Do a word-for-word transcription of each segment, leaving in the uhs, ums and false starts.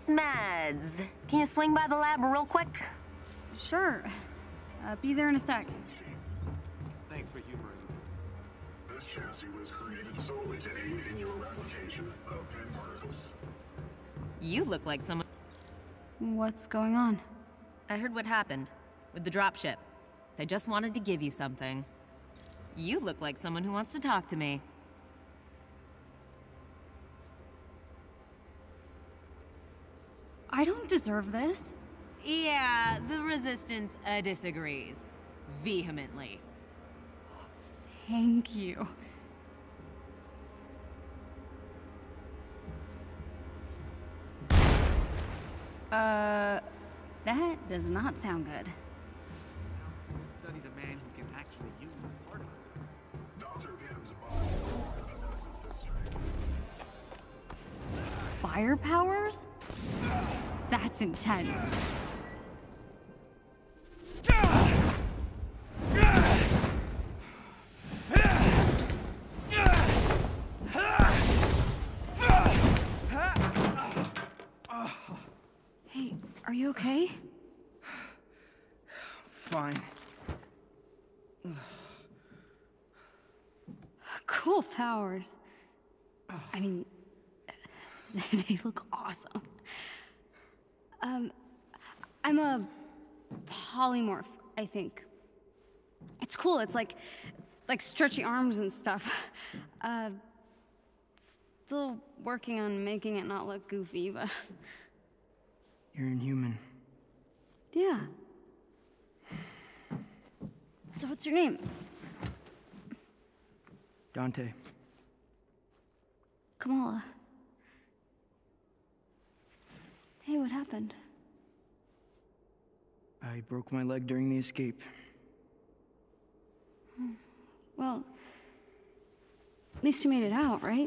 Smads, can you swing by the lab real quick? Sure. Uh, be there in a sec. Thanks for humoring me. This chassis was created solely to aid in your replication of pin particles. You look like someone... What's going on? I heard what happened with the dropship. I just wanted to give you something. You look like someone who wants to talk to me. I don't deserve this. Yeah, the Resistance uh, disagrees. Vehemently. Thank you. Uh, that does not sound good. Study the man who can actually use the particle. Doctor Pim's body possesses this strength. Fire powers? That's intense. Hey, are you okay? Fine. Cool powers. I mean, they look awesome. Um, I'm a polymorph, I think. It's cool, it's like, like stretchy arms and stuff. Uh, still working on making it not look goofy, but... You're inhuman. Yeah. So what's your name? Dante. Kamala. Hey, what happened? I broke my leg during the escape. Hmm. Well, at least you made it out, right?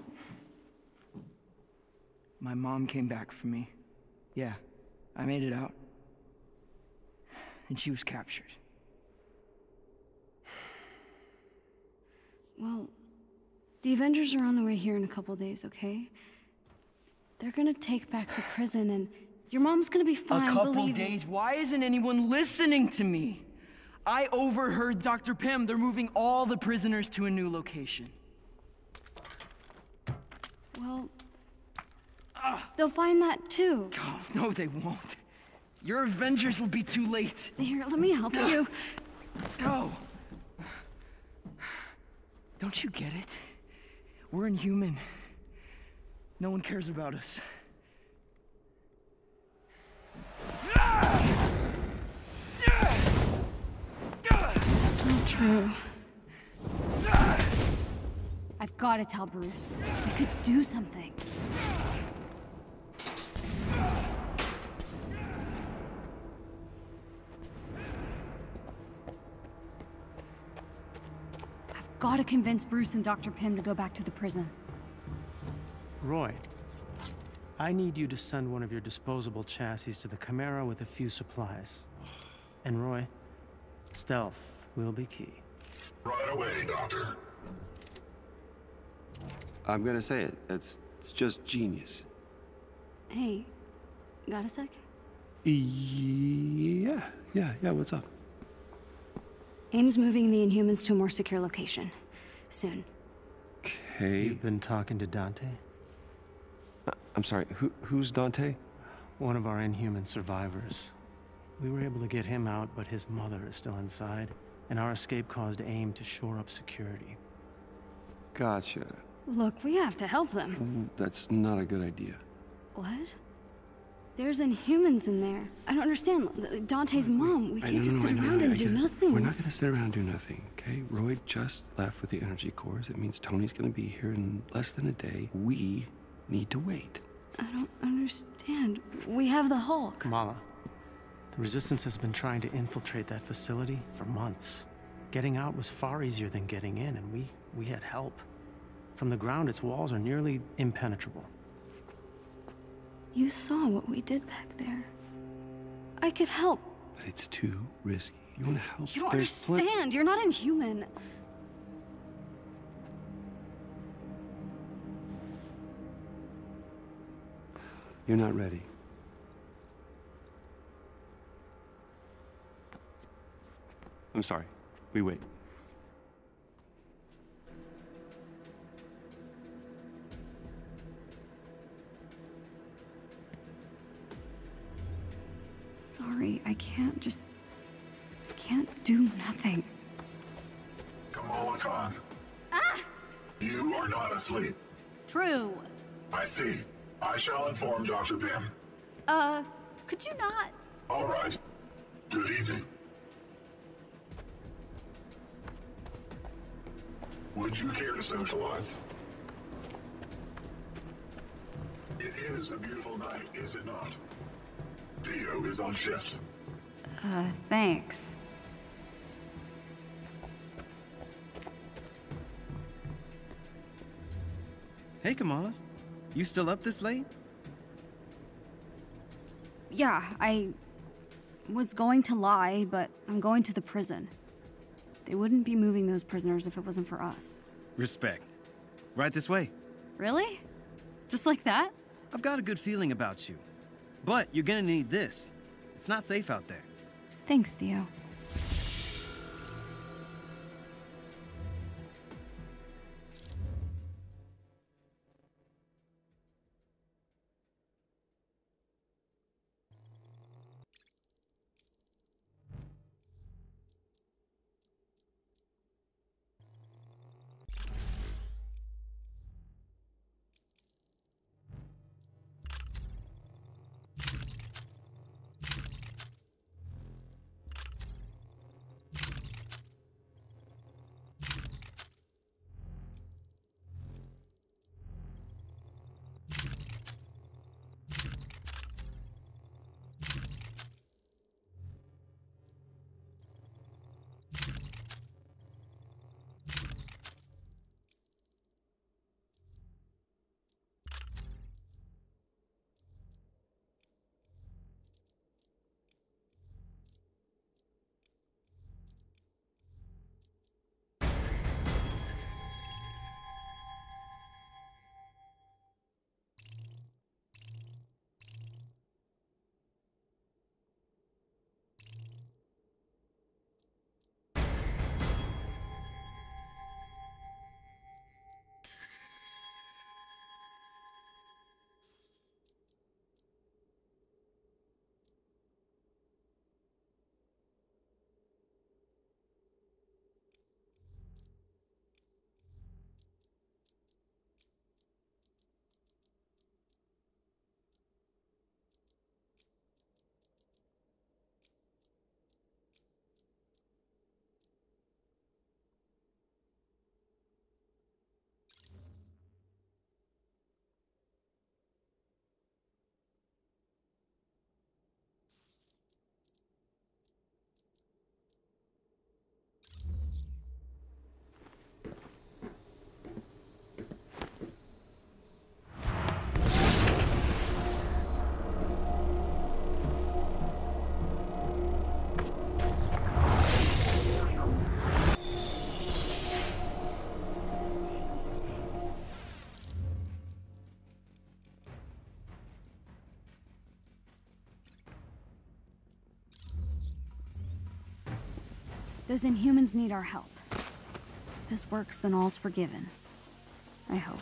My mom came back for me. Yeah, I made it out. And she was captured. Well, the Avengers are on the way here in a couple days, okay? They're gonna take back the prison and your mom's gonna be fine, A couple believe days? Why isn't anyone listening to me? I overheard Doctor Pym. They're moving all the prisoners to a new location. Well, they'll find that too. Oh, no, they won't. Your Avengers will be too late. Here, let me help you. No. Don't you get it? We're inhuman. No one cares about us. That's not true. I've got to tell Bruce. We could do something. I've got to convince Bruce and Doctor Pym to go back to the prison. Roy, I need you to send one of your disposable chassis to the Chimera with a few supplies. And Roy, stealth will be key. Right away, Doctor. I'm gonna say it. It's, it's just genius. Hey, got a sec? Yeah, yeah, yeah, what's up? AIM's moving the Inhumans to a more secure location. Soon. Okay. You've been talking to Dante? Uh, I'm sorry, who, who's Dante? One of our Inhuman survivors. We were able to get him out, but his mother is still inside, and our escape caused AIM to shore up security. Gotcha. Look, we have to help them. Mm, That's not a good idea. What? There's Inhumans in there. I don't understand. Dante's mom. We I can't know, just no, sit I know, around I and do get it. nothing. We're not gonna sit around and do nothing, okay? Roy just left with the energy cores. It means Tony's gonna be here in less than a day. We need to wait. I don't understand. We have the Hulk. Kamala, the Resistance has been trying to infiltrate that facility for months. Getting out was far easier than getting in, and we, we had help. From the ground, its walls are nearly impenetrable. You saw what we did back there. I could help. But it's too risky. You wanna help? You don't There's plen- understand. You're not Inhuman. You're not ready. I'm sorry. We wait. Sorry, I can't just... I can't do nothing. Kamala Khan, Ah! you are not asleep. True. I see. I shall inform Doctor Pym. Uh, could you not? All right. Good evening. Would you care to socialize? It is a beautiful night, is it not? Theo is on shift. Uh, thanks. Hey, Kamala. You still up this late? Yeah, I was going to lie, but I'm going to the prison. They wouldn't be moving those prisoners if it wasn't for us. Respect. Right this way. Really? Just like that? I've got a good feeling about you. But you're gonna need this. It's not safe out there. Thanks, Theo. Those Inhumans need our help. If this works, then all's forgiven. I hope.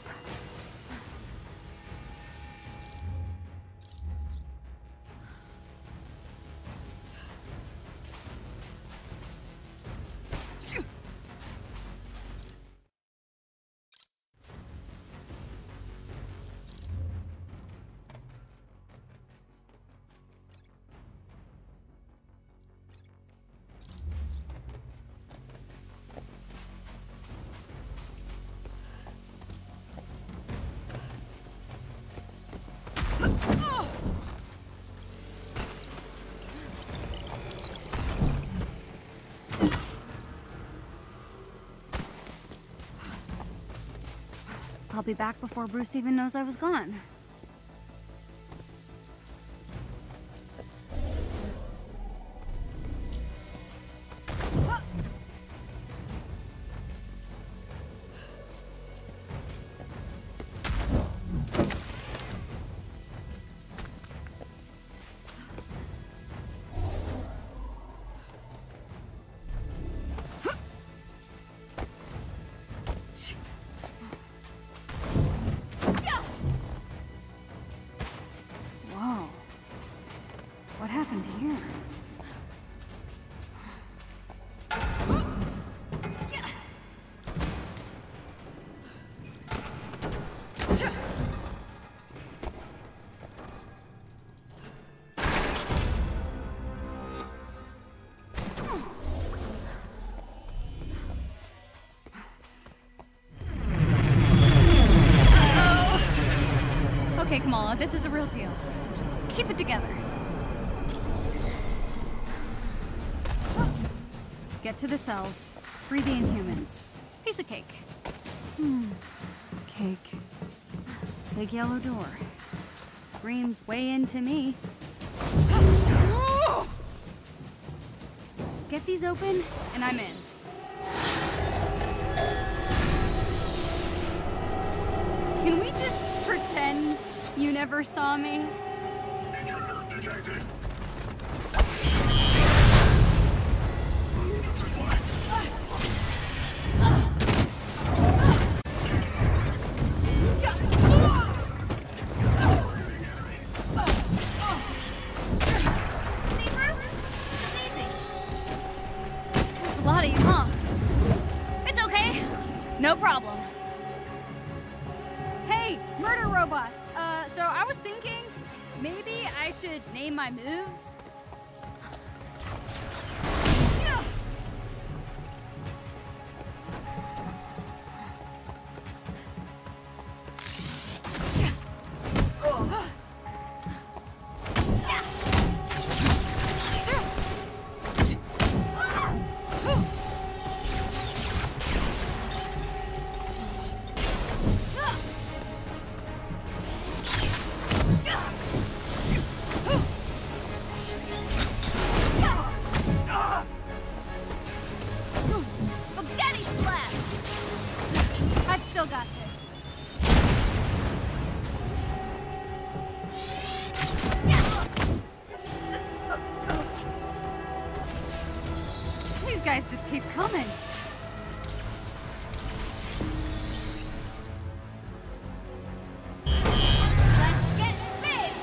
I'll be back before Bruce even knows I was gone. Okay, Kamala, this is the real deal. Just keep it together. Get to the cells. Free the Inhumans. Piece of cake. Hmm. Cake. Big yellow door. Screams way into me. Just get these open, and I'm in. Can we just pretend you never saw me? Intruder detected. No problem. Hey, murder robots. Uh, so I was thinking maybe I should name my moves. Guys just keep coming. Let's get big.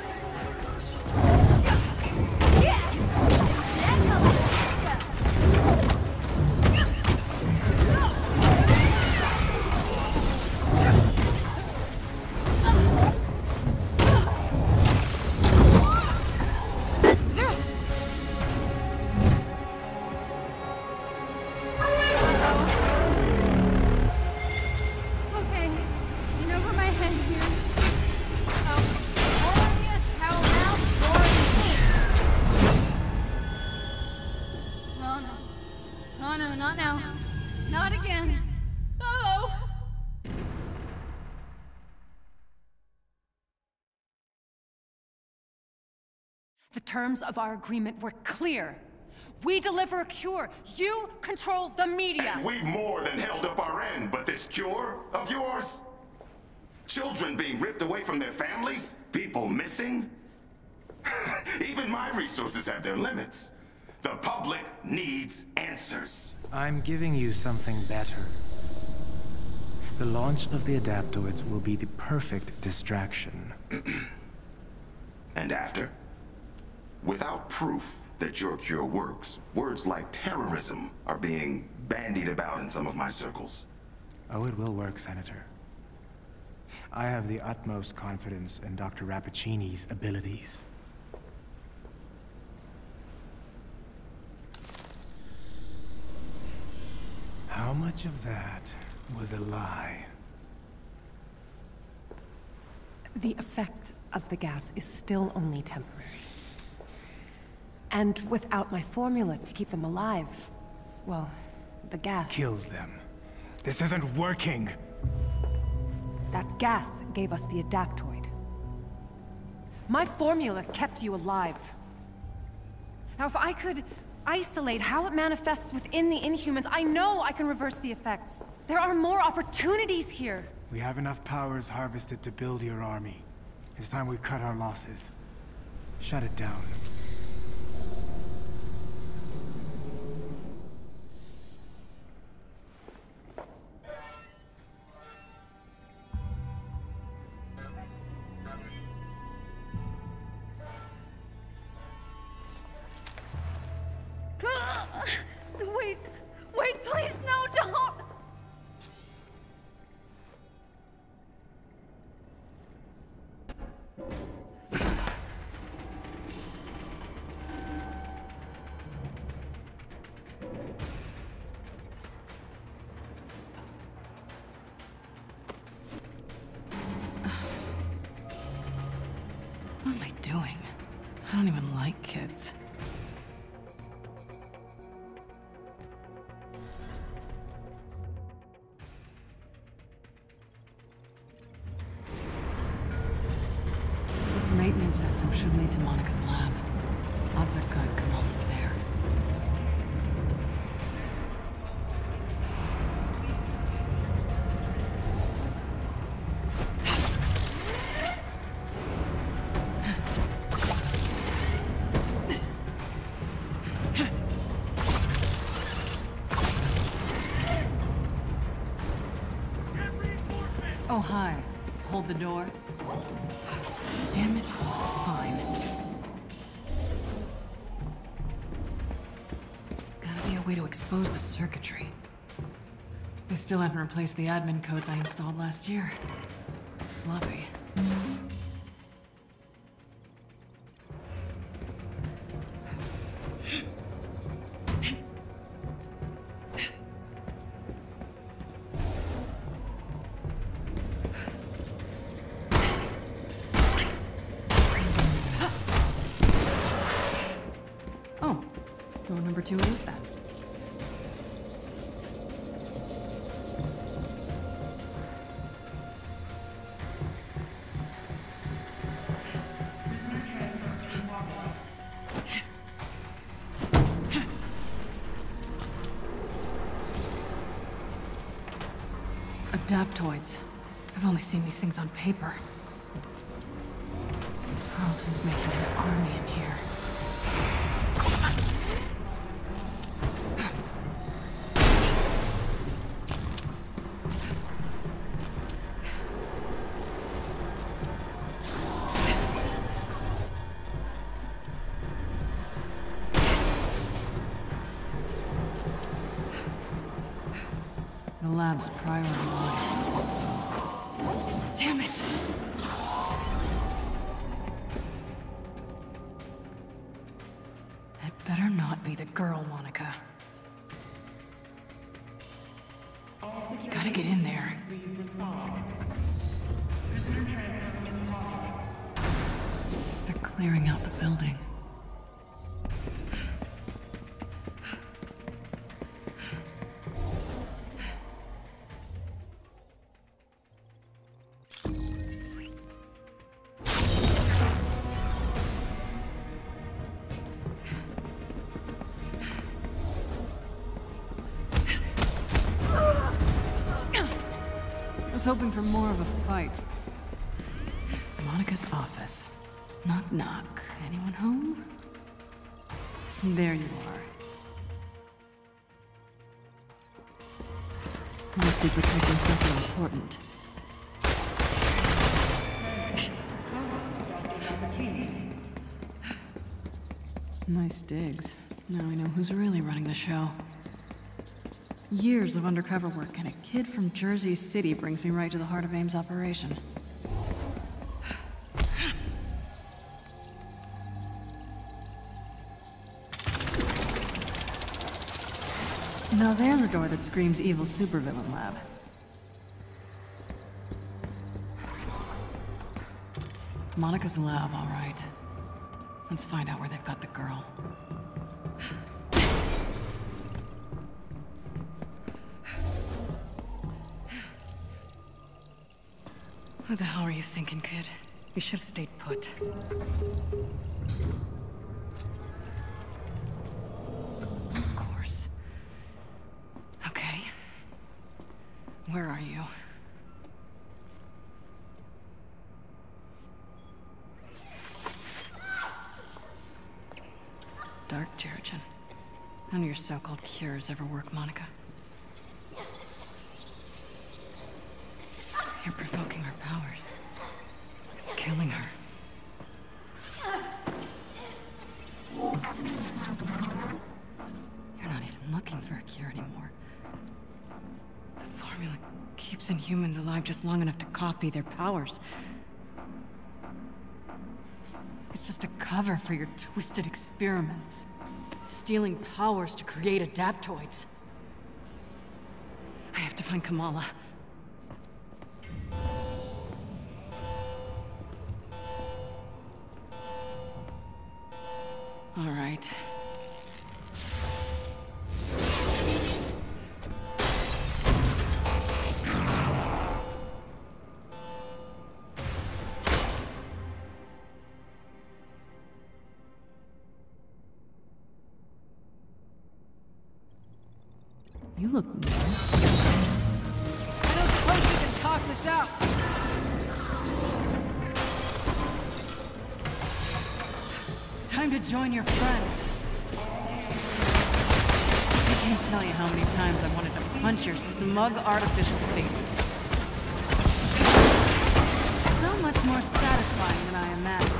The terms of our agreement were clear. We deliver a cure. You control the media. And we've more than held up our end, but this cure of yours? Children being ripped away from their families? People missing? Even my resources have their limits. The public needs answers. I'm giving you something better. The launch of the Adaptoids will be the perfect distraction. And after? Without proof that your cure works, words like terrorism are being bandied about in some of my circles. Oh, it will work, Senator. I have the utmost confidence in Doctor Rappaccini's abilities. How much of that was a lie? The effect of the gas is still only temporary. And without my formula to keep them alive, well, the gas... Kills them. This isn't working! That gas gave us the Adaptoid. My formula kept you alive. Now, if I could isolate how it manifests within the Inhumans, I know I can reverse the effects. There are more opportunities here. We have enough powers harvested to build your army. It's time we cut our losses. Shut it down. Wait, wait, please, no, don't! I don't even like kids. This maintenance system should lead to Monica's lab. Odds are good Kamala's there. Oh, hi. Hold the door. Damn it. Fine. Gotta be a way to expose the circuitry. They still haven't replaced the admin codes I installed last year. Sloppy. Door number two is that. Adaptoids. I've only seen these things on paper. Tarleton's making an army in here. The lab's priority one. Damn it! That better not be the girl, Monica. You gotta get in there. They're clearing out the building. I was hoping for more of a fight. Monica's office. Knock, knock. Anyone home? There you are. Must be protecting something important. Nice digs. Now I know who's really running the show. Years of undercover work, and a kid from Jersey City brings me right to the heart of AIM's operation. Now there's a door that screams evil supervillain lab. Monica's lab, all right. Let's find out where they've got the girl. What the hell are you thinking, kid? You should have stayed put. Of course. Okay. Where are you? Dark Terrigen. None of your so-called cures ever work, Monica. You're provoking her powers. It's killing her. You're not even looking for a cure anymore. The formula keeps Inhumans alive just long enough to copy their powers. It's just a cover for your twisted experiments. Stealing powers to create adaptoids. I have to find Kamala. All right. You look nervous. I don't suppose we can talk this out. Time to join your friends. I can't tell you how many times I wanted to punch your smug artificial faces. So much more satisfying than I imagined.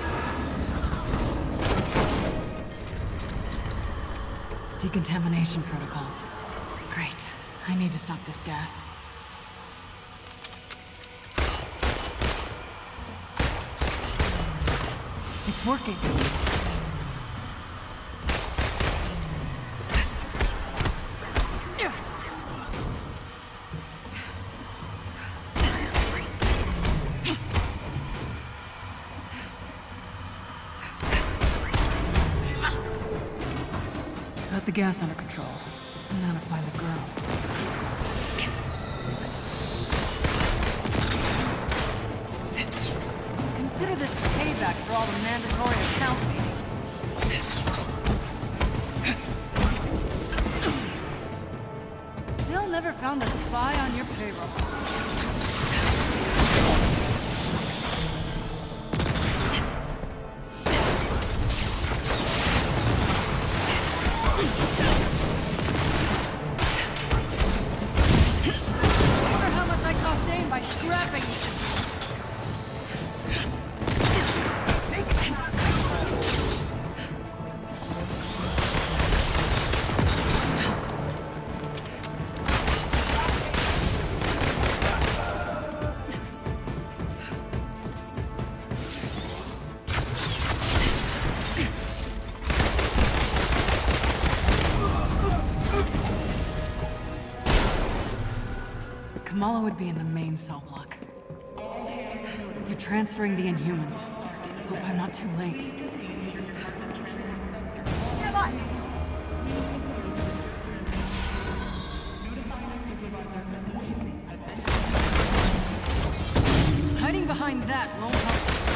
Decontamination protocols. Great. I need to stop this gas. It's working. Got the gas under control. Now to find the girl. Consider this payback for all the mandatory account meetings. Still never found the spy on your payroll. Kamala would be in the main cell block. They're transferring the Inhumans. Hope I'm not too late. Hiding behind that won't help.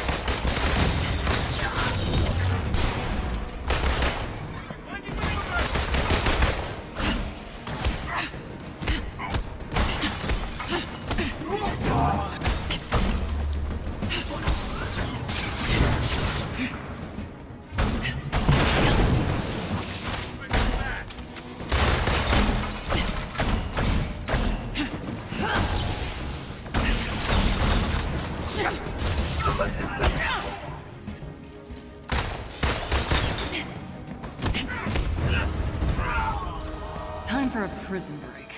Time for a prison break.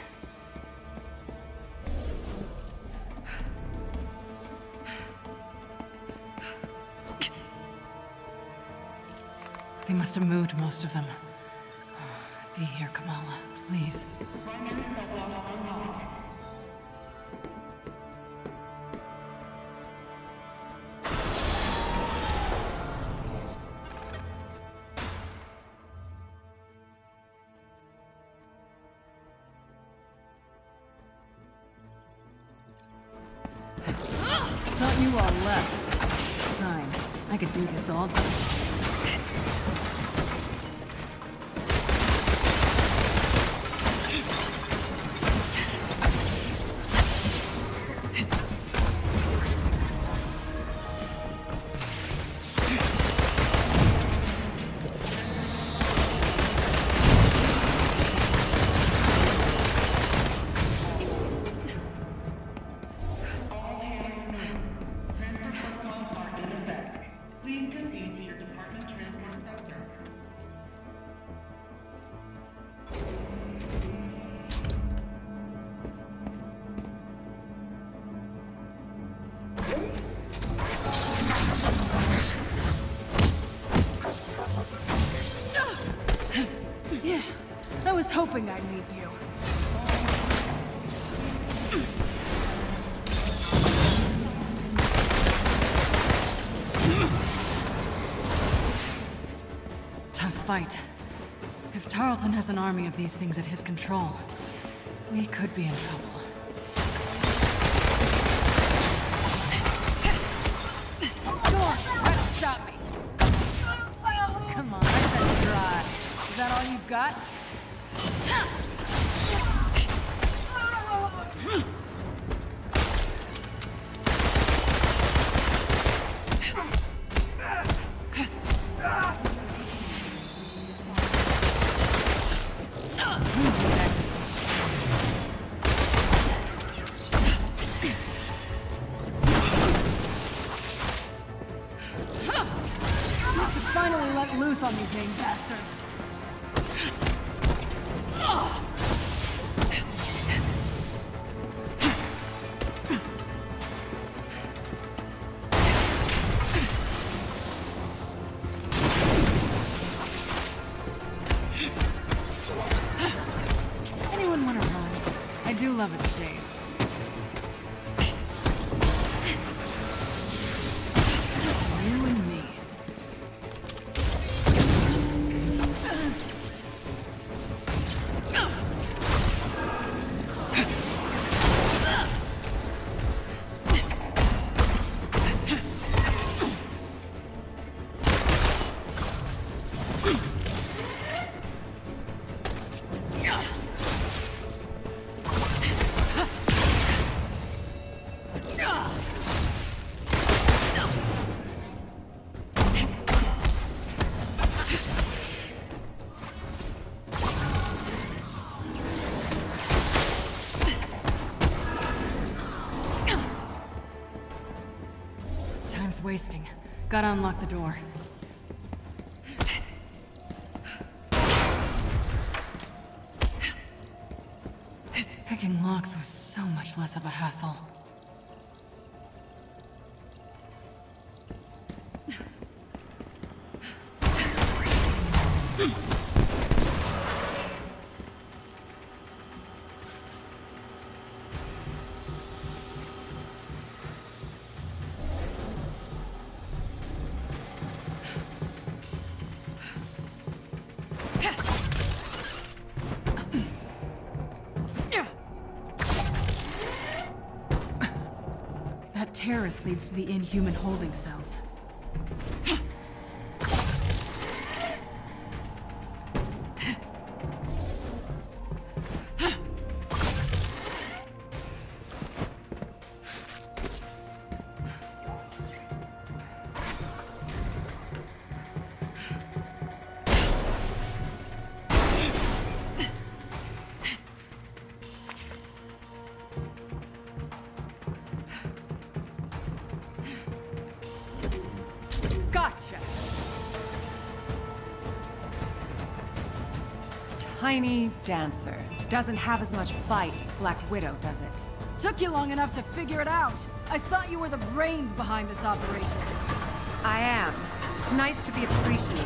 They must have moved most of them. Be here, Kamala, please. Thought you all left. Fine. I could do this all day. Yeah, I was hoping I'd meet you. Tough fight. If Tarleton has an army of these things at his control, we could be in trouble. Go on, try to stop me. Come on, I said dry. Is that all you've got? Loose on these AIM bastards. Anyone want to run? I do love a chase. Just you and me. Wasting. Gotta unlock the door. Picking locks was so much less of a hassle. Terrace leads to the Inhuman holding cells. Tiny dancer. Doesn't have as much bite as Black Widow, does it? Took you long enough to figure it out. I thought you were the brains behind this operation. I am. It's nice to be appreciated.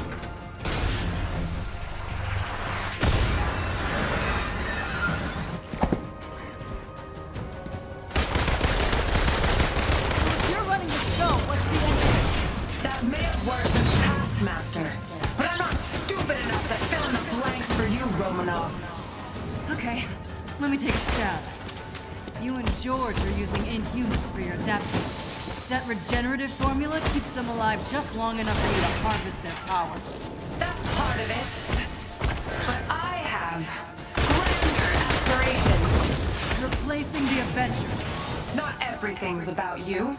If you're running the show, what's the end? That may have worked as Taskmaster, but I'm not stupid enough to fill in the blanks for you, Romanov. Okay, let me take a stab. You and George are using Inhumans for your adaptoids. That regenerative formula keeps them alive just long enough for you to harvest their powers. That's part of it. But I have grander aspirations. Replacing the Avengers. Not everything's about you.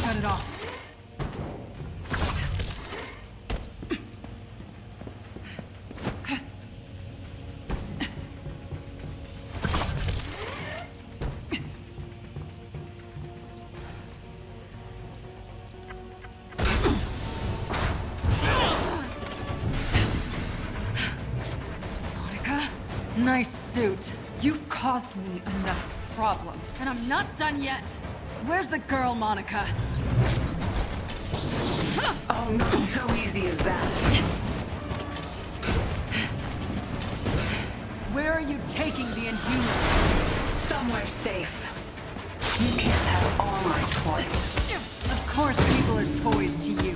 cut it off. Nice suit. You've caused me enough problems. And I'm not done yet. Where's the girl, Monica? Oh, not so easy as that. Where are you taking the Inhumans? Somewhere safe. You can't have all my toys. Of course people are toys to you.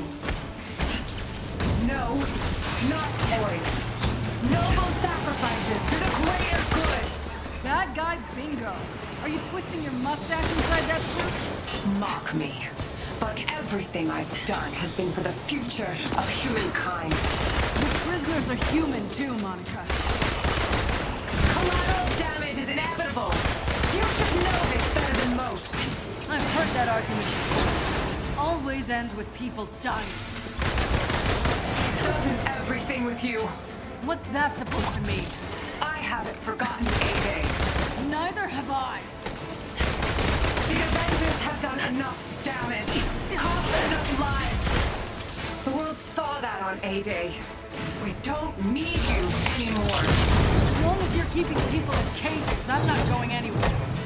No, not toys. Noble sacrifices to the greater good! Bad guy bingo. Are you twisting your mustache inside that suit? Mock me. But everything I've done has been for the future of humankind. The prisoners are human too, Monica. Collateral damage is inevitable. You should know this better than most. I've heard that argument before. Always ends with people dying. Doesn't everything with you? What's that supposed to mean? I haven't forgotten A-Day. Neither have I. The Avengers have done enough damage, cost enough lives. The world saw that on A-Day. We don't need you anymore. As long as you're keeping people in cages, I'm not going anywhere.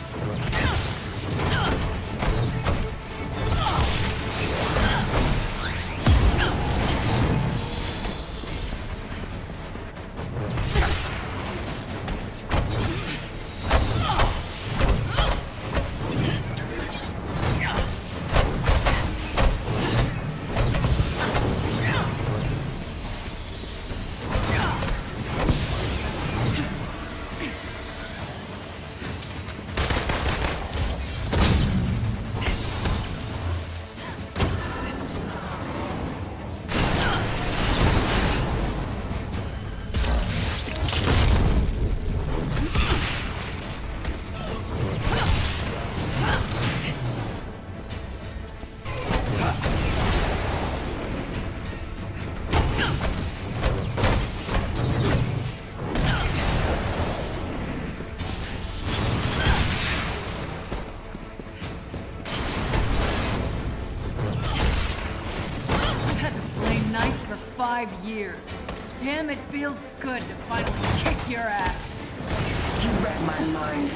Five years. Damn, it feels good to finally kick your ass. You read my mind.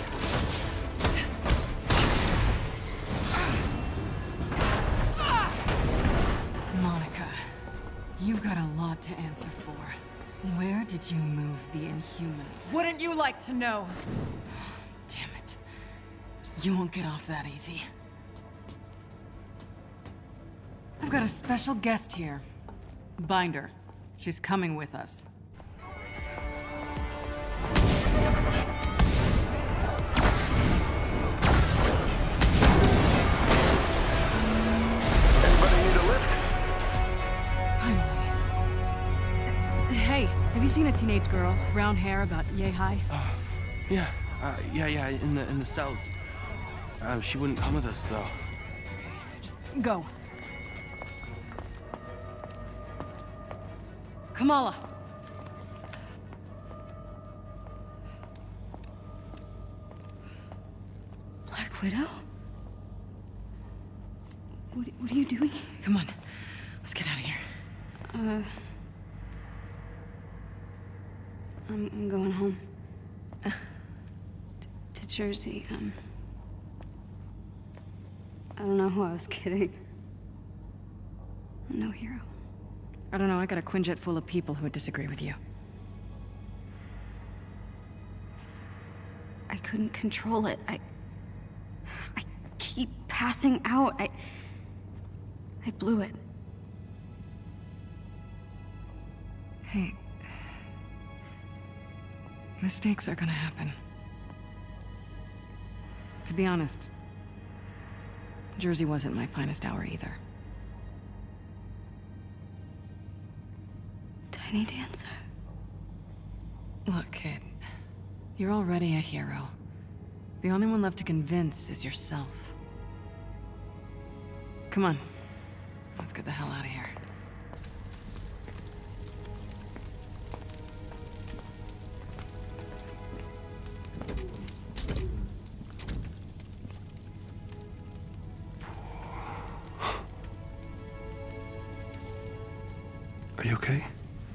Monica, you've got a lot to answer for. Where did you move the Inhumans? Wouldn't you like to know? Damn it. You won't get off that easy. I've got a special guest here. Binder. She's coming with us. Anybody need a lift? Finally. Hey, have you seen a teenage girl? Brown hair, about yay high? Uh, yeah, uh, yeah, yeah, in the in the cells. Uh, she wouldn't come with us, though. Just go. Kamala. Black Widow? What, what are you doing? Come on. Let's get out of here. Uh... I'm, I'm going home. Uh, to, to Jersey, um... I don't know who I was kidding. I'm no hero. I don't know, I got a Quinjet full of people who would disagree with you. I couldn't control it. I... I keep passing out. I... I blew it. Hey... Mistakes are gonna happen. To be honest, Jersey wasn't my finest hour either. Tiny Dancer. Look, kid. You're already a hero. The only one left to convince is yourself. Come on. Let's get the hell out of here. Are you okay?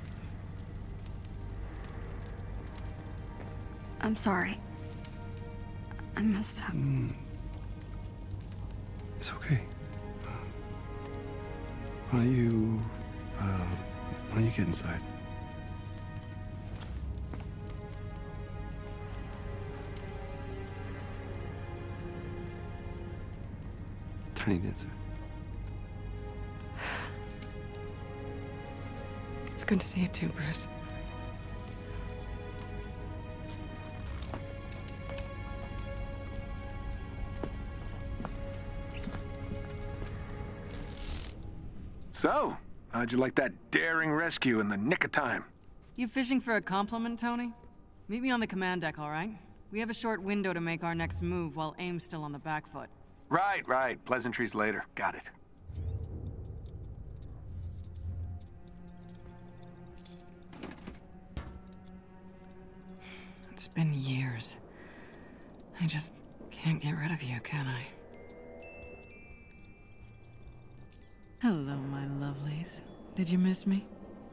I'm sorry. I messed up. Mm. It's okay. Why don't you, uh, why don't you get inside? Tiny dancer. It's good to see you too, Bruce. So, how'd you like that daring rescue in the nick of time? You fishing for a compliment, Tony? Meet me on the command deck, all right? We have a short window to make our next move while AIM's still on the back foot. Right, right. Pleasantries later. Got it. It's been years. I just can't get rid of you, can I? Hello, my lovelies. Did you miss me?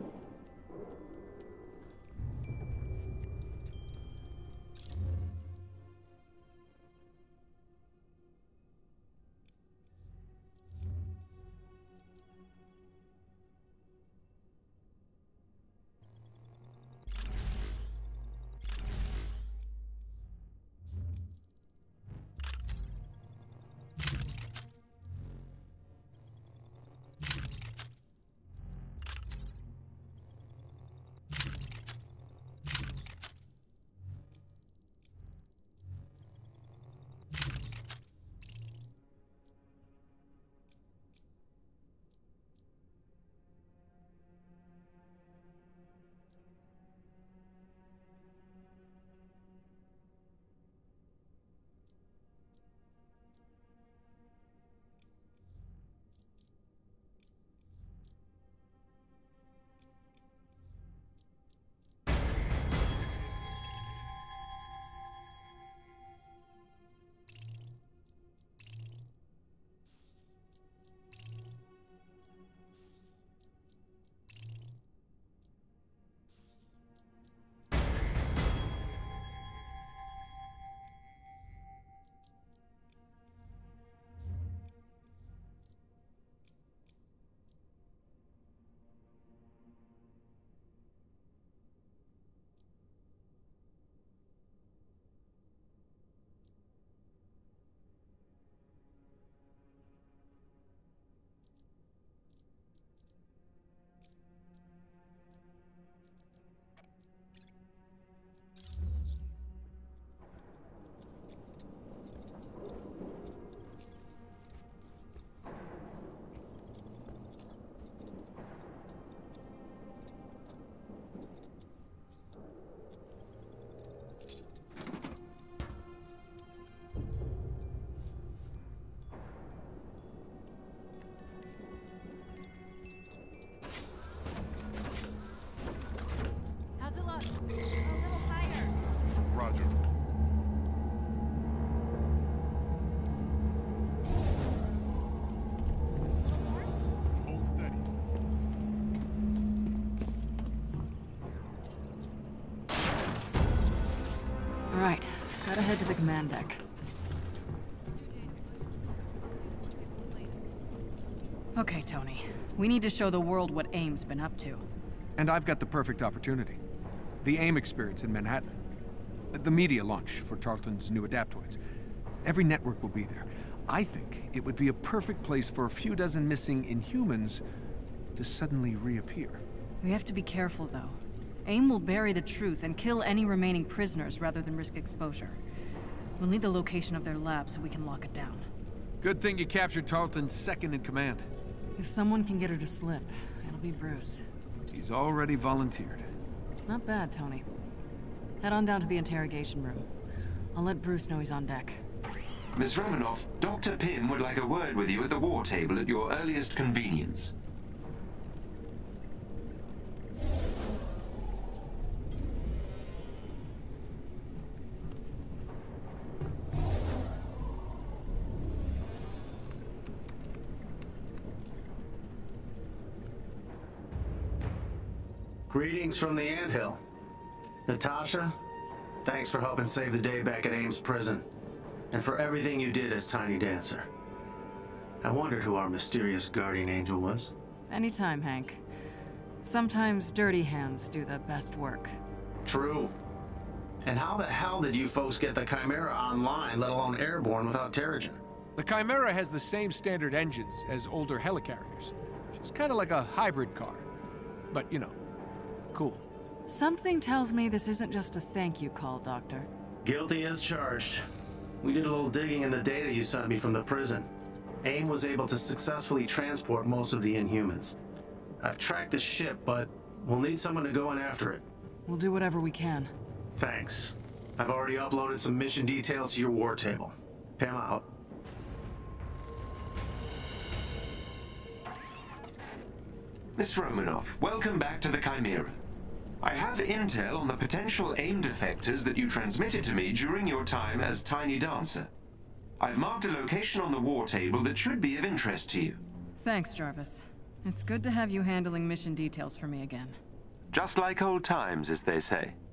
Roger. Hold steady. All right, gotta head to the command deck. Okay, Tony. We need to show the world what AIM's been up to. And I've got the perfect opportunity. The AIM experience in Manhattan. The media launch for Tarleton's new adaptoids. Every network will be there. I think it would be a perfect place for a few dozen missing Inhumans to suddenly reappear. We have to be careful, though. AIM will bury the truth and kill any remaining prisoners rather than risk exposure. We'll need the location of their lab so we can lock it down. Good thing you captured Tarleton's second in command. If someone can get her to slip, it'll be Bruce. He's already volunteered. Not bad, Tony. Head on down to the interrogation room. I'll let Bruce know he's on deck. Miss Romanoff, Doctor Pym would like a word with you at the war table at your earliest convenience. Greetings from the anthill. Natasha, thanks for helping save the day back at Ames Prison, and for everything you did as Tiny Dancer. I wondered who our mysterious guardian angel was. Anytime, Hank. Sometimes dirty hands do the best work. True. And how the hell did you folks get the Chimera online, let alone airborne, without Terrigen? The Chimera has the same standard engines as older helicarriers. She's kind of like a hybrid car. But, you know, cool. Something tells me this isn't just a thank you call, Doctor. Guilty as charged. We did a little digging in the data you sent me from the prison. AIM was able to successfully transport most of the Inhumans. I've tracked the ship, but we'll need someone to go in after it. We'll do whatever we can. Thanks. I've already uploaded some mission details to your war table. Pam out. Miss Romanoff, welcome back to the Chimera. I have intel on the potential AIM defectors that you transmitted to me during your time as Tiny Dancer. I've marked a location on the war table that should be of interest to you. Thanks, Jarvis. It's good to have you handling mission details for me again. Just like old times, as they say.